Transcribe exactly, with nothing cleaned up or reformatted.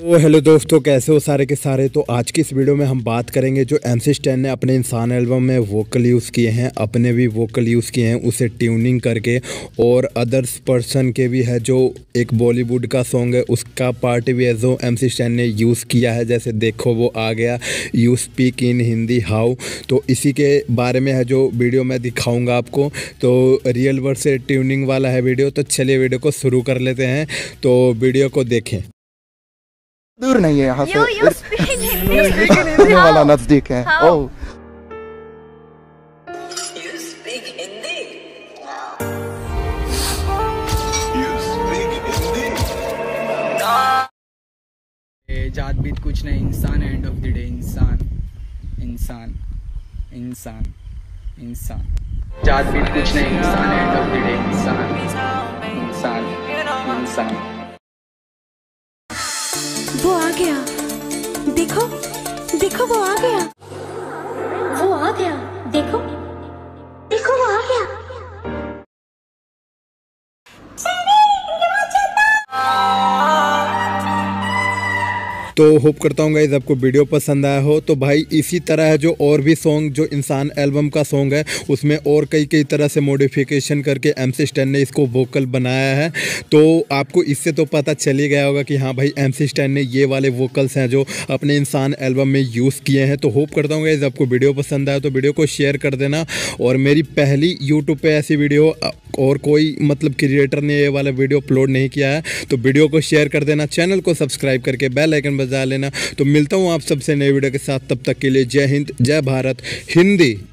तो हेलो दोस्तों, कैसे हो सारे के सारे। तो आज की इस वीडियो में हम बात करेंगे जो एमसी स्टैन ने अपने इंसान एल्बम में वोकल यूज़ किए हैं, अपने भी वोकल यूज़ किए हैं उसे ट्यूनिंग करके, और अदर्स पर्सन के भी है जो एक बॉलीवुड का सॉन्ग है उसका पार्ट भी है जो एमसी स्टैन ने यूज़ किया है। जैसे देखो वो आ गया you speak in Hindi how, तो इसी के बारे में है जो वीडियो मैं दिखाऊँगा आपको। तो रियल वर्ड से ट्यूनिंग वाला है वीडियो, तो चलिए वीडियो को शुरू कर लेते हैं। तो वीडियो को देखें। दूर नहीं है यहाँ से, You- you speak Hindi. ये वाला नजदीक है। How? Oh You speak Hindi? जात बीत कुछ नहीं, इंसान एंड ऑफ द डे। इंसान इंसान इंसान इंसान जात बीत कुछ नहीं, इंसान एंड ऑफ द डे। इंसान इंसान इंसान। वो आ गया, देखो देखो वो आ गया, वो आ गया, देखो देखो वो आ गया। तो होप करता हूँ गाइस आपको वीडियो पसंद आया हो। तो भाई इसी तरह है जो और भी सॉन्ग जो इंसान एल्बम का सॉन्ग है उसमें और कई कई तरह से मॉडिफिकेशन करके एमसी स्टैन ने इसको वोकल बनाया है। तो आपको इससे तो पता चल ही गया होगा कि हाँ भाई एमसी स्टैन ने ये वाले वोकल्स हैं जो अपने इंसान एल्बम में यूज़ किए हैं। तो होप करता हूँ गाइस आपको वीडियो पसंद आया तो वीडियो को शेयर कर देना। और मेरी पहली यूट्यूब पर ऐसी वीडियो और कोई मतलब क्रिएटर ने ये वाला वीडियो अपलोड नहीं किया है, तो वीडियो को शेयर कर देना, चैनल को सब्सक्राइब करके बेल आइकन बजा लेना। तो मिलता हूँ आप सबसे नए वीडियो के साथ, तब तक के लिए जय हिंद, जय भारत, हिंदी।